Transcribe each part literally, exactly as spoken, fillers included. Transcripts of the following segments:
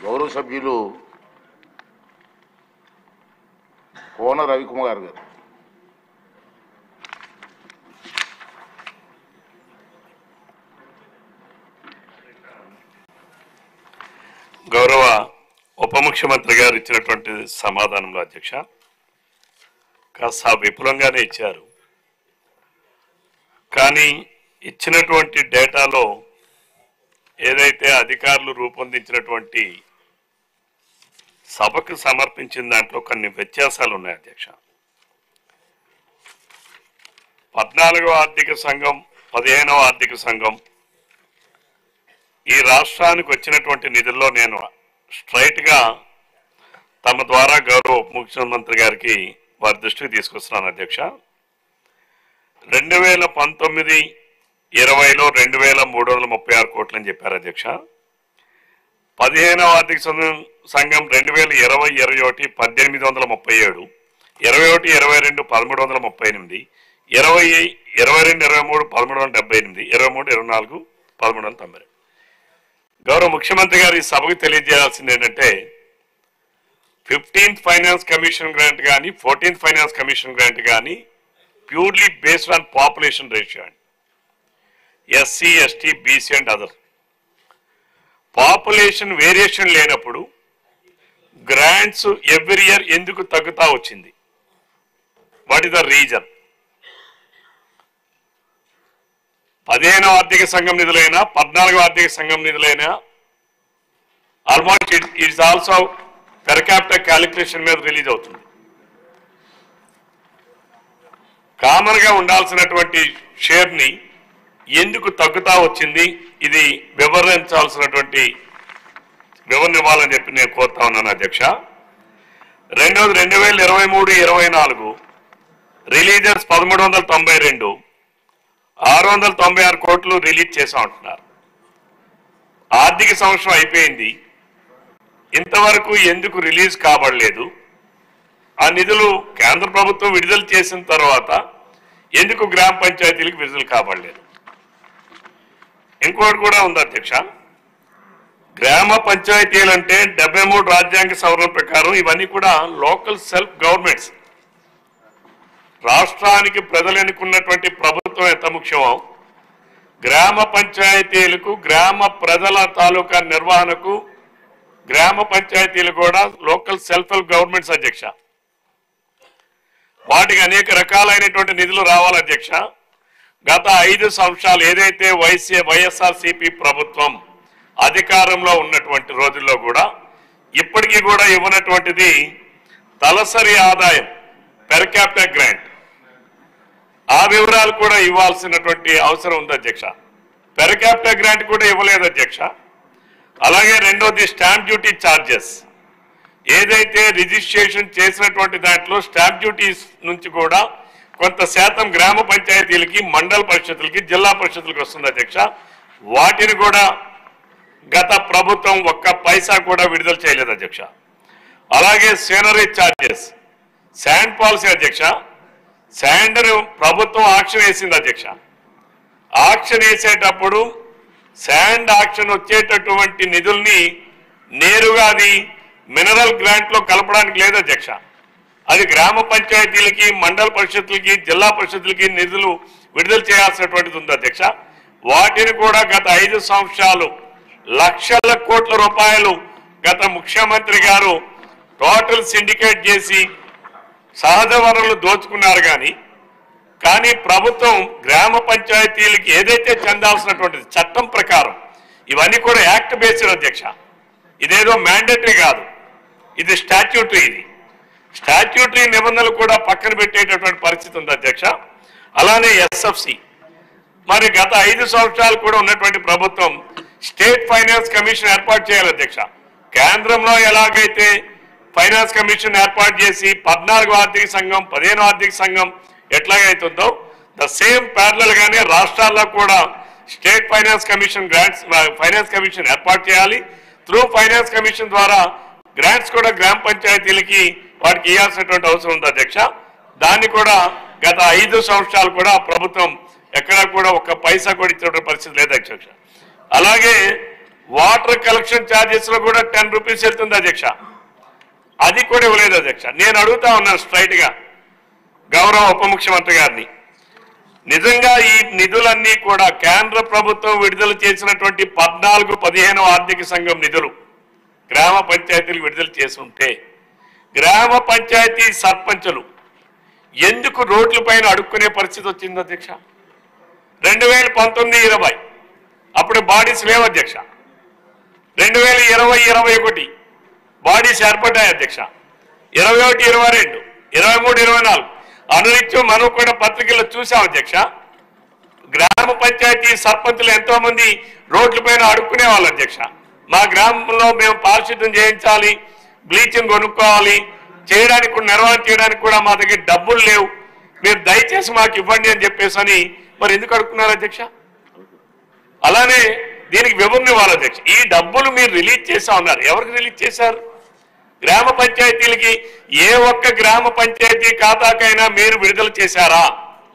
గౌరవ సభ్యులు కోన రవి కుమార్ గారు. గౌరవ ఉప ముఖ్యమంత్రి గారు ఇచ్చినటువంటి సమాధానంలో అధ్యక్ష కాస్త విపులంగానే ఇచ్చారు. కానీ ఇచ్చినటువంటి డేటాలో ఏదైతే అధికారులు రూపొందించినటువంటి సభకు సమర్పించిన దాంట్లో కొన్ని వ్యత్యాసాలు ఉన్నాయి అధ్యక్ష. పద్నాలుగవ ఆర్థిక సంఘం, పదిహేనవ ఆర్థిక సంఘం ఈ రాష్ట్రానికి వచ్చినటువంటి నిధుల్లో నేను స్ట్రైట్గా తమ ద్వారా గౌరవ ఉప ముఖ్యమంత్రి గారికి వారి దృష్టికి తీసుకొస్తున్నాను అధ్యక్ష. రెండు వేల పంతొమ్మిది ఇరవైలో రెండు వేల మూడు వందల ముప్పై ఆరు కోట్లు అని చెప్పారు అధ్యక్ష. పదిహేనవ ఆర్థిక సంఘం రెండు వేల ఇరవై ఇరవై ఒకటి పద్దెనిమిది వందల ముప్పై ఏడు ఇరవై ఒకటి ఇరవై రెండు పదమూడు వందల ముప్పై ఎనిమిది ఇరవై ఇరవై రెండు ఇరవై మూడు పదమూడు వందల డెబ్బై ఎనిమిది ఇరవై మూడు ఇరవై నాలుగు పదమూడు వందల తొంభై. గౌరవ ముఖ్యమంత్రి గారు ఈ సభకు తెలియజేయాల్సింది ఏంటంటే ఫిఫ్టీన్త్ ఫైనాన్స్ కమిషన్ గ్రాంట్ కానీ ఫోర్టీన్త్ ఫైనాన్స్ కమిషన్ గ్రాంట్ కానీ purely based on population ratio అండి. SC ST BC and other population variation లేనప్పుడు గ్రాంట్స్ ఎవ్రీ ఇయర్ ఎందుకు తగ్గుతా వచ్చింది? What is the reason? పదిహేనవ ఆర్థిక సంఘం నిధులైనా పద్నాలుగవ ఆర్థిక సంఘం నిధులైనా almost it it's also per capital calculation మీద రిలీజ్ అవుతుంది. కామన్ గా ఉండాల్సినటువంటి షేర్ ని ఎందుకు తగ్గుతా వచ్చింది? ఇది వివరించాల్సినటువంటి వివరణ ఇవ్వాలని చెప్పి నేను కోరుతా ఉన్నాను అధ్యక్ష. రెండవది రెండు వేల ఇరవై మూడు ఇరవై నాలుగు రిలీజెస్ పదమూడు వందల తొంభై రెండు ఆరు వందల తొంభై ఆరు కోట్లు రిలీజ్ చేసాం అంటున్నారు. ఆర్థిక సంవత్సరం అయిపోయింది, ఇంతవరకు ఎందుకు రిలీజ్ కాబడలేదు? ఆ నిధులు కేంద్ర ప్రభుత్వం విడుదల చేసిన తర్వాత ఎందుకు గ్రామ పంచాయతీలకు విడుదల కాబడలేదు? ఇంకోటి కూడా ఉంది అధ్యక్ష. గ్రామ పంచాయతీలు అంటే డెబ్బై మూడు రాజ్యాంగ సవరణ ప్రకారం ఇవన్నీ కూడా లోకల్ సెల్ఫ్ గవర్నమెంట్స్. రాష్ట్రానికి ప్రజలు ఎన్నుకున్నటువంటి ప్రభుత్వం ఎంత ముఖ్యమో గ్రామ పంచాయతీలకు గ్రామ ప్రజల తాలూకా నిర్వహణకు గ్రామ పంచాయతీలు కూడా లోకల్ సెల్ఫ్ హెల్ప్ గవర్నమెంట్స్ అధ్యక్ష. వాటికి అనేక రకాలైనటువంటి నిధులు రావాలి అధ్యక్ష. గత ఐదు సంవత్సరాలు ఏదైతే వైసీ వైఎస్ఆర్సీపీ ప్రభుత్వం అధికారంలో ఉన్నటువంటి రోజుల్లో కూడా ఇప్పటికీ కూడా ఇవ్వనటువంటిది తలసరి ఆదాయం, పెర్ క్యాపిటల్ గ్రాంట్. ఆ వివరాలు కూడా ఇవ్వాల్సినటువంటి అవసరం ఉంది అధ్యక్ష. పెర్ క్యాపిటల్ గ్రాంట్ కూడా ఇవ్వలేదు అధ్యక్ష. అలాగే రెండోది స్టాంప్ డ్యూటీ ఛార్జెస్, ఏదైతే రిజిస్ట్రేషన్ చేసినటువంటి దాంట్లో స్టాంప్ డ్యూటీస్ నుంచి కూడా కొంత శాతం గ్రామ పంచాయతీలకి, మండల పరిషత్తులకి, జిల్లా పరిషత్తులకి వస్తుంది అధ్యక్ష. వాటిని కూడా గత ప్రభుత్వం ఒక్క పైసా కూడా విడుదల చేయలేదు అధ్యక్ష. అలాగే సీనరీ ఛార్జెస్, శాండ్ పాలసీ అధ్యక్ష. శాండ్ ప్రభుత్వం ఆక్షన్ వేసింది అధ్యక్ష. ఆక్షన్ వేసేటప్పుడు శాండ్ ఆక్షన్ వచ్చేటటువంటి నిధుల్ని నేరుగా అది మినరల్ గ్రాంట్ లో కలపడానికి లేదు అధ్యక్ష. అది గ్రామ పంచాయతీలకి, మండల పరిషత్తులకి, జిల్లా పరిషత్తులకి నిధులు విడుదల చేయాల్సినటువంటిది ఉంది అధ్యక్ష. వాటిని కూడా గత ఐదు సంవత్సరాలు లక్షల కోట్ల రూపాయలు గత ముఖ్యమంత్రి గారు టోటల్ సిండికేట్ చేసి సహజ వనరులు దోచుకున్నారు. కానీ కానీ ప్రభుత్వం గ్రామ పంచాయతీలకి ఏదైతే చెందాల్సినటువంటిది చట్టం ప్రకారం ఇవన్నీ కూడా యాక్ట్ బేస్డ్ అధ్యక్ష. ఇదేదో మ్యాండేటరీ కాదు, ఇది స్టాట్యూటరీ. ఇది స్టాట్యూటరీ నిబంధనలు కూడా పక్కన పెట్టేటటువంటి పరిస్థితి ఉంది అధ్యక్ష. అలానే ఎస్ఎఫ్సి, మరి గత ఐదు సంవత్సరాలు కూడా ఉన్నటువంటి ప్రభుత్వం స్టేట్ ఫైనాన్స్ కమిషన్ ఏర్పాటు చేయాలి అధ్యక్ష. కేంద్రంలో ఎలాగైతే ఫైనాన్స్ కమిషన్ ఏర్పాటు చేసి పద్నాలుగో ఆర్థిక సంఘం, పదిహేనో ఆర్థిక సంఘం ఎట్లాగైతుందో ద సేమ్ ప్యారలల్ గానే రాష్ట్రాల్లో కూడా state finance commission grants finance commission ఏర్పాటు చేయాలి. త్రూ ఫైనాన్స్ కమిషన్ ద్వారా గ్రాంట్స్ కూడా గ్రామ పంచాయతీలకి వాటికి ఇవ్వాల్సినటువంటి అవసరం ఉంది అధ్యక్ష. దాన్ని కూడా గత ఐదు సంవత్సరాలు కూడా ప్రభుత్వం ఎక్కడా కూడా ఒక్క పైసా కూడా ఇచ్చినటువంటి పరిస్థితి లేదు అధ్యక్ష. అలాగే వాటర్ కలెక్షన్ ఛార్జెస్ లో కూడా టెన్ రూపీస్ వెళ్తుంది అధ్యక్ష. అది కూడా ఇవ్వలేదు అధ్యక్ష. నేను అడుగుతా ఉన్నాను స్ట్రైట్ గా గౌరవ ఉప ముఖ్యమంత్రి గారిని, నిజంగా ఈ నిధులన్నీ కూడా కేంద్ర ప్రభుత్వం విడుదల చేసినటువంటి పద్నాలుగు పదిహేను ఆర్థిక సంఘం నిధులు గ్రామ పంచాయతీలు విడుదల చేసి ఉంటే గ్రామ పంచాయతీ సర్పంచులు ఎందుకు రోడ్ల పైన అడుక్కునే పరిస్థితి వచ్చింది అధ్యక్ష? రెండు వేల పంతొమ్మిది ఇరవై అప్పుడు బాడీస్ లేవు అధ్యక్ష. రెండు వేల ఇరవై ఇరవై ఒకటి బాడీస్ ఏర్పడ్డాయి అధ్యక్ష. ఇరవై ఒకటి ఇరవై రెండు ఇరవై మూడు ఇరవై నాలుగు అనునిత్యం మనం కూడా పత్రికల్లో చూసాం అధ్యక్ష. గ్రామ పంచాయతీ సర్పంచులు ఎంతో మంది రోడ్ల పైన అడుక్కునే వాళ్ళు అధ్యక్ష. మా గ్రామంలో మేము పారిశుద్ధ్యం చేయించాలి, బ్లీచింగ్ కొనుక్కోవాలి, చేయడానికి నిర్వహణ చేయడానికి కూడా మా దగ్గర డబ్బులు లేవు, మీరు దయచేసి మాకు ఇవ్వండి అని చెప్పేసి అని మరి ఎందుకు అడుక్కున్నారు అధ్యక్ష? అలానే దీనికి వివరణ ఇవ్వాలి అధ్యక్ష. ఈ డబ్బులు మీరు రిలీజ్ చేసా ఉన్నారు, ఎవరికి రిలీజ్ చేశారు? గ్రామ పంచాయతీలకి ఏ ఒక్క గ్రామ పంచాయతీ ఖాతాకైనా మీరు విడుదల చేశారా?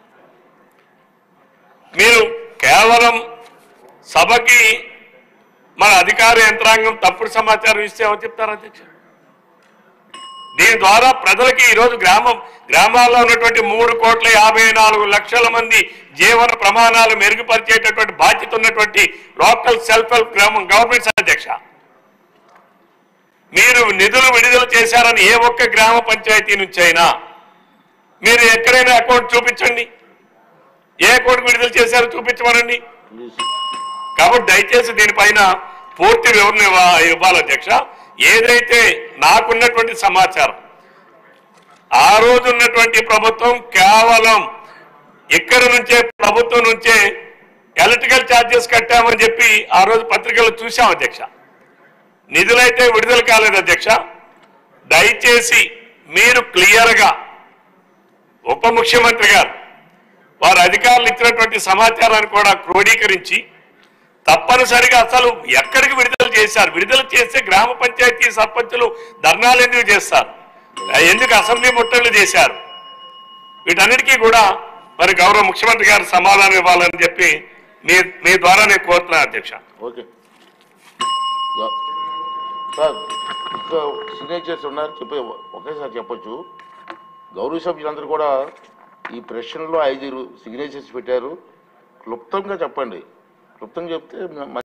మీరు కేవలం సభకి మన అధికార యంత్రాంగం తప్పుడు సమాచారం ఇస్తే ఎవరు చెప్తారు అధ్యక్ష? దీని ద్వారా ప్రజలకి ఈరోజు గ్రామం గ్రామాల్లో ఉన్నటువంటి మూడు కోట్ల యాభై నాలుగు లక్షల మంది జీవన ప్రమాణాలు మెరుగుపరిచేటటువంటి బాధ్యత ఉన్నటువంటి లోకల్ సెల్ఫ్ హెల్ప్ గ్రామం గవర్నమెంట్స్ అధ్యక్ష. మీరు నిధులు విడుదల చేశారని ఏ ఒక్క గ్రామ పంచాయతీ నుంచి అయినా మీరు ఎక్కడైనా అకౌంట్ చూపించండి, ఏ అకౌంట్ విడుదల చేశారో చూపించమనండి. కాబట్టి దయచేసి దీనిపైన పూర్తి వివరణ ఇవ్వాలి అధ్యక్ష. ఏదైతే నాకున్నటువంటి సమాచారం, ఆ రోజు ఉన్నటువంటి ప్రభుత్వం కేవలం ఇక్కడ నుంచే ప్రభుత్వం నుంచే ఎలక్ట్రికల్ ఛార్జెస్ కట్టామని చెప్పి ఆ రోజు పత్రికల్లో చూసాం అధ్యక్ష. నిధులైతే విడుదల కాలేదు అధ్యక్ష. దయచేసి మీరు క్లియర్గా ఉప ముఖ్యమంత్రి గారు వారు అధికారులు ఇచ్చినటువంటి సమాచారాన్ని కూడా క్రోడీకరించి తప్పనిసరిగా అసలు ఎక్కడికి విడుదల చేశారు, విడుదల చేస్తే గ్రామ పంచాయతీ సర్పంచులు ధర్నాలు ఎందుకు చేస్తారు, ఎందుకు అసెంబ్లీ ముట్టళ్లు చేశారు, వీటన్నిటికీ కూడా మరి గౌరవ ముఖ్యమంత్రి గారు సమాధానం ఇవ్వాలని చెప్పి మీ మీ ద్వారా నేను కోరుతున్నాను అధ్యక్ష. ఓకే సార్, ఇంకా సిగ్నేచర్స్ ఉన్నారు చెప్పే ఒకేసారి చెప్పొచ్చు. గౌరవ సభ్యులందరూ కూడా ఈ ప్రశ్నలో ఐదు సిగ్నేచర్స్ పెట్టారు. క్లుప్తంగా చెప్పండి, క్లుప్తంగా చెప్తే